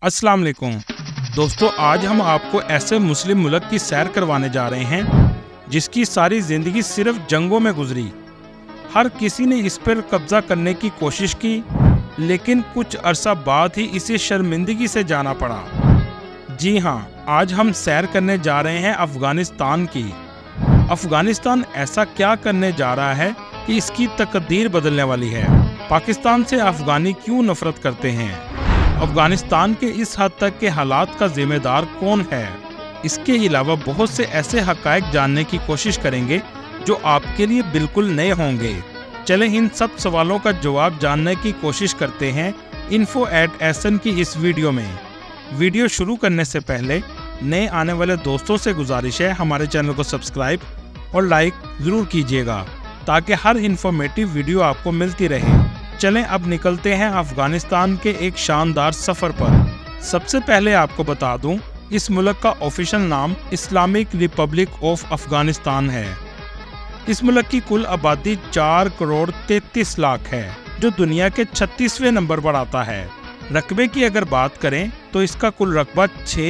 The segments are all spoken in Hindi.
अस्सलाम वालेकुम दोस्तों, आज हम आपको ऐसे मुस्लिम मुल्क की सैर करवाने जा रहे हैं जिसकी सारी ज़िंदगी सिर्फ जंगों में गुजरी। हर किसी ने इस पर कब्जा करने की कोशिश की, लेकिन कुछ अरसा बाद ही इसे शर्मिंदगी से जाना पड़ा। जी हाँ, आज हम सैर करने जा रहे हैं अफ़गानिस्तान की। अफ़गानिस्तान ऐसा क्या करने जा रहा है कि इसकी तकदीर बदलने वाली है। पाकिस्तान से अफ़गानी क्यों नफरत करते हैं? अफ़गानिस्तान के इस हद तक के हालात का जिम्मेदार कौन है? इसके अलावा बहुत से ऐसे हक़ाइक़ जानने की कोशिश करेंगे जो आपके लिए बिल्कुल नए होंगे। चलें इन सब सवालों का जवाब जानने की कोशिश करते हैं info@SN की इस वीडियो में। वीडियो शुरू करने से पहले नए आने वाले दोस्तों से गुजारिश है हमारे चैनल को सब्सक्राइब और लाइक ज़रूर कीजिएगा ताकि हर इन्फॉर्मेटिव वीडियो आपको मिलती रहे। चलें अब निकलते हैं अफ़गानिस्तान के एक शानदार सफ़र पर। सबसे पहले आपको बता दूं, इस मुल्क का ऑफिशियल नाम इस्लामिक रिपब्लिक ऑफ अफ़गानिस्तान है। इस मुल्क की कुल आबादी 4 करोड़ 33 लाख है, जो दुनिया के 36वें नंबर पर आता है। रकबे की अगर बात करें तो इसका कुल रकबा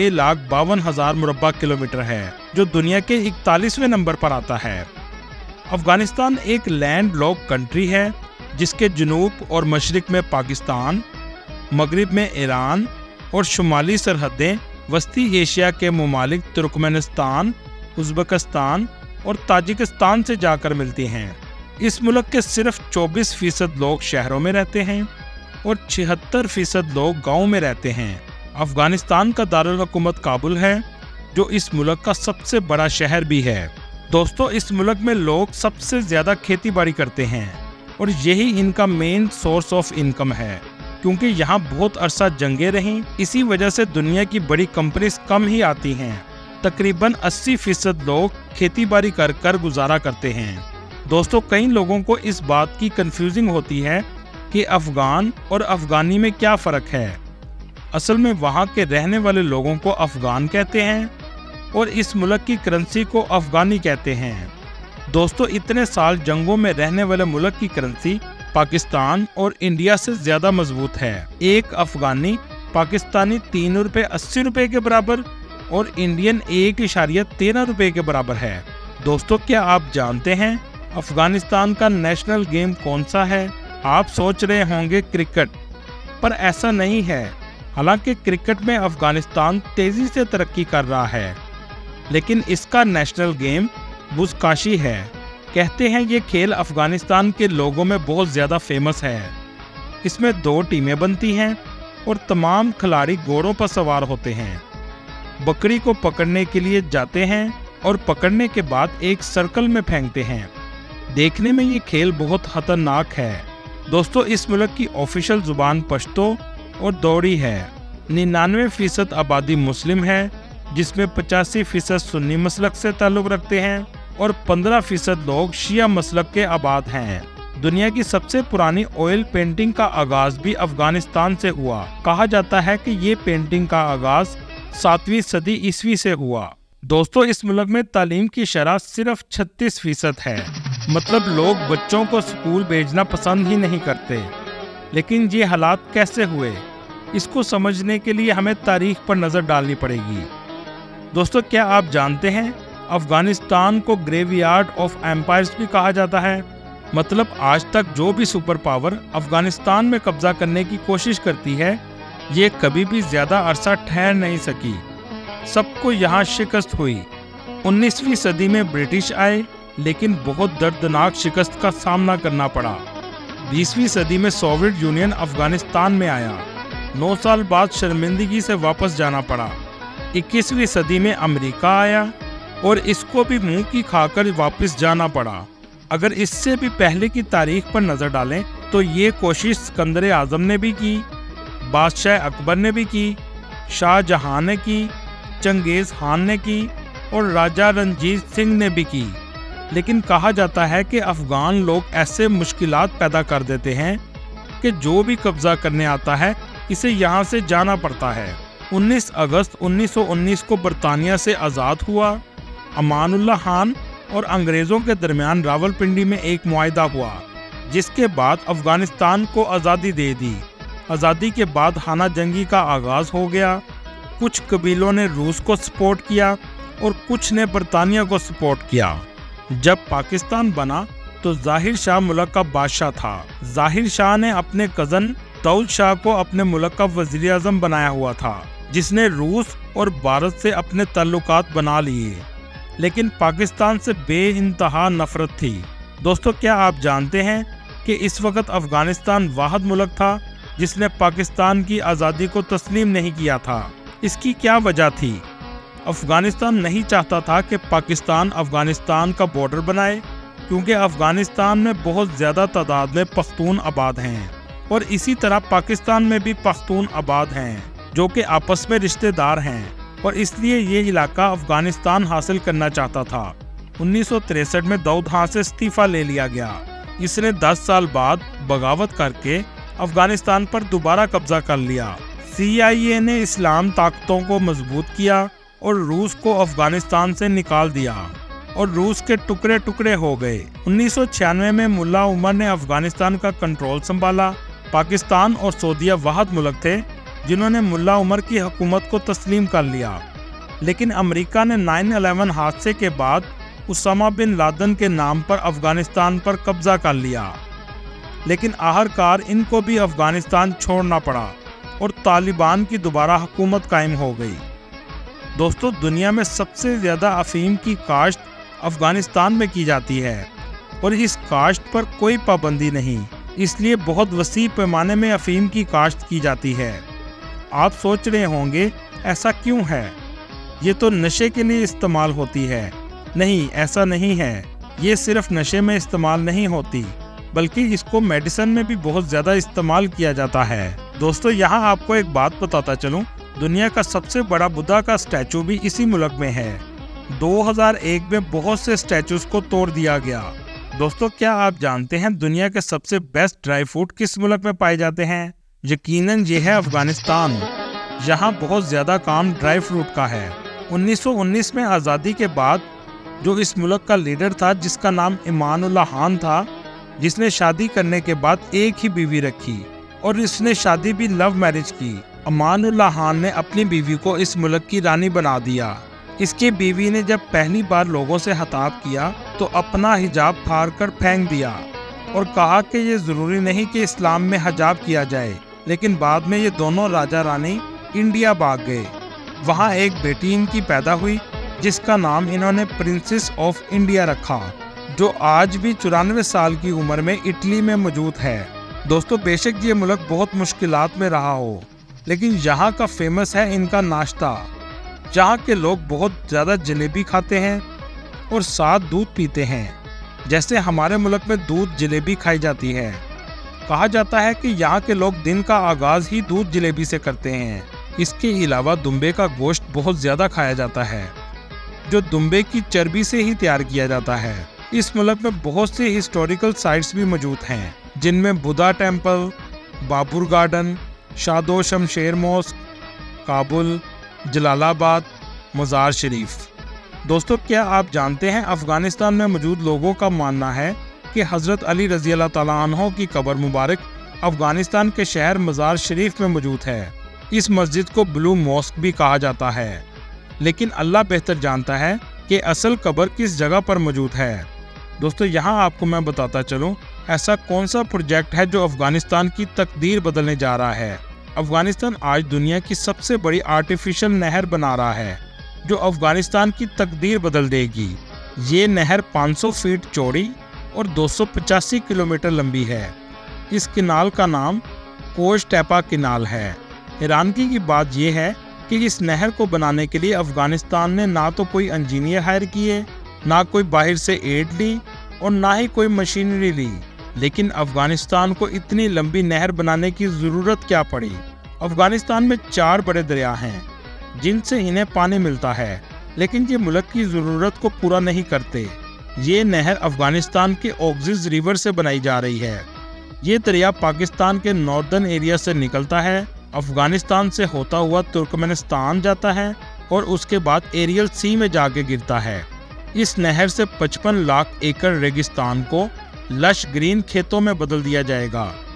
6,52,000 मुरब्बा किलोमीटर है, जो दुनिया के 41वें नंबर पर आता है। अफ़गानिस्तान एक लैंड लॉक कंट्री है जिसके जनूब और मशरिक में पाकिस्तान, मगरिब में ईरान और शुमाली सरहदें वस्ती एशिया के ममालिक तुर्कमेनिस्तान, उज़्बेकिस्तान और ताजिकिस्तान से जाकर मिलती हैं। इस मुल्क के सिर्फ 24% लोग शहरों में रहते हैं और 76% लोग गाँव में रहते हैं। अफ़गानिस्तान का दारुल हुकूमत काबुल है, जो इस मुल्क का सबसे बड़ा शहर भी है। दोस्तों, इस मुल्क में लोग सबसे ज़्यादा खेती बाड़ी करते हैं और यही इनका मेन सोर्स ऑफ इनकम है। क्योंकि यहाँ बहुत अरसा जंगें रहीं, इसी वजह से दुनिया की बड़ी कंपनीज कम ही आती हैं। तकरीबन 80% लोग खेती बाड़ी कर कर गुजारा करते हैं। दोस्तों, कई लोगों को इस बात की कंफ्यूजिंग होती है कि अफ़गान और अफ़गानी में क्या फ़र्क है। असल में वहाँ के रहने वाले लोगों को अफ़गान कहते हैं और इस मुल्क की करेंसी को अफ़गानी कहते हैं। दोस्तों, इतने साल जंगों में रहने वाले मुल्क की करेंसी पाकिस्तान और इंडिया से ज़्यादा मजबूत है। एक अफ़गानी पाकिस्तानी 3 रुपये 80 रुपये के बराबर और इंडियन 1.13 रुपये के बराबर है। दोस्तों, क्या आप जानते हैं अफ़गानिस्तान का नेशनल गेम कौन सा है? आप सोच रहे होंगे क्रिकेट, पर ऐसा नहीं है। हालांकि क्रिकेट में अफ़गानिस्तान तेज़ी से तरक्की कर रहा है, लेकिन इसका नेशनल गेम बुज़काशी है। कहते हैं ये खेल अफ़गानिस्तान के लोगों में बहुत ज़्यादा फेमस है। इसमें 2 टीमें बनती हैं और तमाम खिलाड़ी घोड़ों पर सवार होते हैं। बकरी को पकड़ने के लिए जाते हैं और पकड़ने के बाद एक सर्कल में फेंकते हैं। देखने में ये खेल बहुत खतरनाक है। दोस्तों, इस मुल्क की ऑफिशियल ज़ुबान पश्तो और दौड़ी है। 99% आबादी मुस्लिम है, जिसमें 85% सुन्नी मसलक से ताल्लुक़ रखते हैं और 15% लोग शिया मसलक के आबाद हैं। दुनिया की सबसे पुरानी ऑयल पेंटिंग का आगाज भी अफ़गानिस्तान से हुआ। कहा जाता है कि ये पेंटिंग का आगाज 7वीं सदी ईस्वी से हुआ। दोस्तों, इस मुल्क में तालीम की शरह सिर्फ 36% है। मतलब लोग बच्चों को स्कूल भेजना पसंद ही नहीं करते। लेकिन ये हालात कैसे हुए, इसको समझने के लिए हमें तारीख पर नज़र डालनी पड़ेगी। दोस्तों, क्या आप जानते हैं अफ़गानिस्तान को ग्रेवयार्ड ऑफ एम्पायर्स भी कहा जाता है? मतलब आज तक जो भी सुपर पावर अफ़गानिस्तान में कब्जा करने की कोशिश करती है, ये कभी भी ज़्यादा अरसा ठहर नहीं सकी। सबको यहाँ शिकस्त हुई। 19वीं सदी में ब्रिटिश आए, लेकिन बहुत दर्दनाक शिकस्त का सामना करना पड़ा। 20वीं सदी में सोवियत यूनियन अफ़गानिस्तान में आया। 9 साल बाद शर्मिंदगी से वापस जाना पड़ा। 21वीं सदी में अमेरिका आया और इसको भी मुंह की खाकर वापस जाना पड़ा। अगर इससे भी पहले की तारीख पर नज़र डालें तो ये कोशिश सिकंदर आज़म ने भी की, बादशाह अकबर ने भी की, शाहजहां ने की, चंगेज़ खान ने की और राजा रंजीत सिंह ने भी की। लेकिन कहा जाता है कि अफ़गान लोग ऐसे मुश्किलात पैदा कर देते हैं कि जो भी कब्ज़ा करने आता है इसे यहाँ से जाना पड़ता है। 19 अगस्त 1919 को बरतानिया से आज़ाद हुआ। अमानुल्लाह खान और अंग्रेज़ों के दरमियान रावलपिंडी में एक मुआहदा हुआ, जिसके बाद अफ़गानिस्तान को आज़ादी दे दी। आज़ादी के बाद खाना जंगी का आगाज हो गया। कुछ कबीलों ने रूस को सपोर्ट किया और कुछ ने बरतानिया को सपोर्ट किया। जब पाकिस्तान बना तो ज़ाहिर शाह मुल्क का बादशाह था। ज़ाहिर शाह ने अपने कज़न दाऊद शाह को अपने मुल्क का वज़ीर आज़म बनाया हुआ था, जिसने रूस और भारत से अपने ताल्लुकात बना लिए, लेकिन पाकिस्तान से बेइंतहा नफरत थी। दोस्तों, क्या आप जानते हैं कि इस वक्त अफगानिस्तान वाहिद मुल्क था जिसने पाकिस्तान की आज़ादी को तस्लीम नहीं किया था। इसकी क्या वजह थी? अफगानिस्तान नहीं चाहता था कि पाकिस्तान अफगानिस्तान का बॉर्डर बनाए, क्योंकि अफगानिस्तान में बहुत ज़्यादा तादाद में पख्तून आबाद हैं और इसी तरह पाकिस्तान में भी पख्तून आबाद हैं जो कि आपस में रिश्तेदार हैं, और इसलिए ये इलाका अफगानिस्तान हासिल करना चाहता था। 1963 में दाऊद खान से इस्तीफ़ा ले लिया गया। इसने 10 साल बाद बगावत करके अफगानिस्तान पर दोबारा कब्जा कर लिया। CIA ने इस्लाम ताकतों को मजबूत किया और रूस को अफगानिस्तान से निकाल दिया और रूस के टुकड़े टुकड़े हो गए। 1996 में मुल्ला उमर ने अफगानिस्तान का कंट्रोल संभाला। पाकिस्तान और सऊदीया वाहिद मुल्क थे जिन्होंने मुल्ला उमर की हुकूमत को तस्लीम कर लिया, लेकिन अमेरिका ने 9/11 हादसे के बाद उसामा बिन लादेन के नाम पर अफगानिस्तान पर कब्जा कर लिया, लेकिन आखिरकार इनको भी अफगानिस्तान छोड़ना पड़ा और तालिबान की दोबारा हुकूमत कायम हो गई। दोस्तों, दुनिया में सबसे ज़्यादा अफीम की काश्त अफगानिस्तान में की जाती है और इस काश्त पर कोई पाबंदी नहीं, इसलिए बहुत वसी पैमाने में अफीम की काश्त की जाती है। आप सोच रहे होंगे ऐसा क्यों है, ये तो नशे के लिए इस्तेमाल होती है। नहीं, ऐसा नहीं है। ये सिर्फ नशे में इस्तेमाल नहीं होती, बल्कि इसको मेडिसिन में भी बहुत ज़्यादा इस्तेमाल किया जाता है। दोस्तों, यहाँ आपको एक बात बताता चलूँ, दुनिया का सबसे बड़ा बुद्धा का स्टैचू भी इसी मुल्क में है। 2001 में बहुत से स्टैचूज को तोड़ दिया गया। दोस्तों, क्या आप जानते हैं दुनिया के सबसे बेस्ट ड्राई फ्रूट किस मुल्क में पाए जाते हैं? यकीनन ये है अफगानिस्तान। यहाँ बहुत ज़्यादा काम ड्राई फ्रूट का है। 1919 में आज़ादी के बाद जो इस मुल्क का लीडर था, जिसका नाम इमानुल्लाह खान था, जिसने शादी करने के बाद एक ही बीवी रखी और इसने शादी भी लव मैरिज की। इमानुल्लाह खान ने अपनी बीवी को इस मुल्क की रानी बना दिया। इसकी बीवी ने जब पहली बार लोगों से खिताब किया तो अपना हिजाब फाड़ कर फेंक दिया और कहा कि ये ज़रूरी नहीं कि इस्लाम में हिजाब किया जाए। लेकिन बाद में ये दोनों राजा रानी इंडिया भाग गए। वहाँ एक बेटी इनकी पैदा हुई जिसका नाम इन्होंने प्रिंसेस ऑफ इंडिया रखा, जो आज भी 94 साल की उम्र में इटली में मौजूद है। दोस्तों, बेशक ये मुल्क बहुत मुश्किलात में रहा हो, लेकिन यहाँ का फेमस है इनका नाश्ता। जहाँ के लोग बहुत ज़्यादा जलेबी खाते हैं और साथ दूध पीते हैं। जैसे हमारे मुल्क में दूध जलेबी खाई जाती है। कहा जाता है कि यहाँ के लोग दिन का आगाज़ ही दूध जलेबी से करते हैं। इसके अलावा दुम्बे का गोश्त बहुत ज़्यादा खाया जाता है, जो दुम्बे की चर्बी से ही तैयार किया जाता है। इस मुल्क में बहुत से हिस्टोरिकल साइट्स भी मौजूद हैं, जिनमें Buddha temple, Babur garden, Shah Do Shamshir mosque, Kabul, Jalalabad, Mazar Sharif. दोस्तों, क्या आप जानते हैं अफ़गानिस्तान में मौजूद लोगों का मानना है कि हज़रत अली रज़ी अल्लाह तआला अन्हो की कब्र मुबारक अफ़गानिस्तान के शहर मज़ार शरीफ में मौजूद है। इस मस्जिद को ब्लू मॉस्क भी कहा जाता है, लेकिन अल्लाह बेहतर जानता है कि असल कब्र किस जगह पर मौजूद है। दोस्तों, यहाँ आपको मैं बताता चलूँ, ऐसा कौन सा प्रोजेक्ट है जो अफ़गानिस्तान की तकदीर बदलने जा रहा है। अफ़गानिस्तान आज दुनिया की सबसे बड़ी आर्टिफिशियल नहर बना रहा है, जो अफ़गानिस्तान की तकदीर बदल देगी। ये नहर 500 फीट चौड़ी और 285 किलोमीटर लंबी है। इस किनाल का नाम कोश टैपा किनाल है। हैरानगी की बात यह है कि इस नहर को बनाने के लिए अफ़गानिस्तान ने ना तो कोई इंजीनियर हायर किए, ना कोई बाहर से एड ली और ना ही कोई मशीनरी ली। लेकिन अफ़गानिस्तान को इतनी लंबी नहर बनाने की ज़रूरत क्या पड़ी? अफ़गानिस्तान में 4 बड़े दरिया हैं जिनसे इन्हें पानी मिलता है, लेकिन ये मुल्क की ज़रूरत को पूरा नहीं करते। ये नहर अफ़गानिस्तान के ओक्सिस रिवर से बनाई जा रही है। ये दरिया पाकिस्तान के नॉर्दर्न एरिया से निकलता है, अफ़गानिस्तान से होता हुआ तुर्कमेनिस्तान जाता है और उसके बाद एरियल सी में जाके गिरता है। इस नहर से 55 लाख एकड़ रेगिस्तान को लश ग्रीन खेतों में बदल दिया जाएगा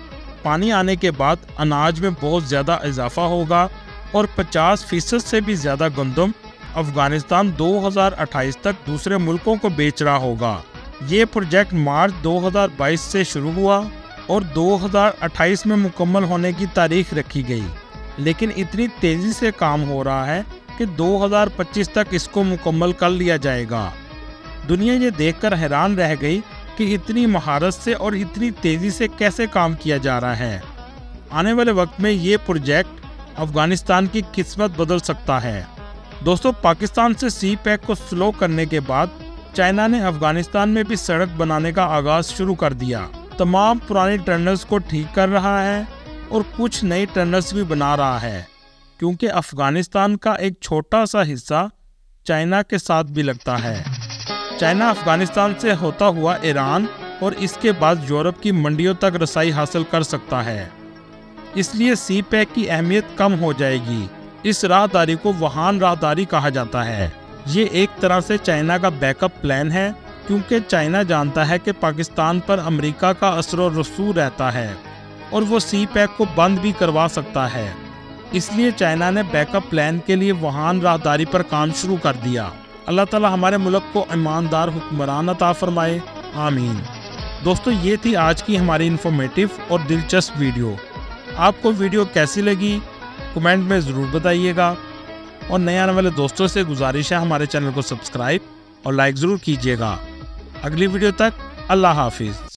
पानी आने के बाद अनाज में बहुत ज़्यादा इजाफा होगा और 50% से भी ज़्यादा गंदम अफगानिस्तान 2028 तक दूसरे मुल्कों को बेच रहा होगा। ये प्रोजेक्ट मार्च 2022 से शुरू हुआ और 2028 में मुकम्मल होने की तारीख रखी गई, लेकिन इतनी तेज़ी से काम हो रहा है कि 2025 तक इसको मुकम्मल कर लिया जाएगा। दुनिया ये देखकर हैरान रह गई कि इतनी महारत से और इतनी तेज़ी से कैसे काम किया जा रहा है। आने वाले वक्त में ये प्रोजेक्ट अफगानिस्तान की किस्मत बदल सकता है। दोस्तों, पाकिस्तान से सी पैक को स्लो करने के बाद चाइना ने अफगानिस्तान में भी सड़क बनाने का आगाज़ शुरू कर दिया। तमाम पुराने टनल्स को ठीक कर रहा है और कुछ नए टनल्स भी बना रहा है, क्योंकि अफगानिस्तान का एक छोटा सा हिस्सा चाइना के साथ भी लगता है। चाइना अफगानिस्तान से होता हुआ ईरान और इसके बाद यूरोप की मंडियों तक रसाई हासिल कर सकता है, इसलिए सी पैक की अहमियत कम हो जाएगी। इस राहदारी को वुहान राहदारी कहा जाता है। ये एक तरह से चाइना का बैकअप प्लान है, क्योंकि चाइना जानता है कि पाकिस्तान पर अमेरिका का असर और रसूख रहता है और वो सी पैक को बंद भी करवा सकता है। इसलिए चाइना ने बैकअप प्लान के लिए वुहान राहदारी पर काम शुरू कर दिया। अल्लाह ताला हमारे मुल्क को ईमानदार हुक्मरान अता फरमाए, आमीन। दोस्तों, ये थी आज की हमारी इन्फॉर्मेटिव और दिलचस्प वीडियो। आपको वीडियो कैसी लगी कमेंट में ज़रूर बताइएगा और नए आने वाले दोस्तों से गुजारिश है हमारे चैनल को सब्सक्राइब और लाइक ज़रूर कीजिएगा। अगली वीडियो तक अल्लाह हाफिज़।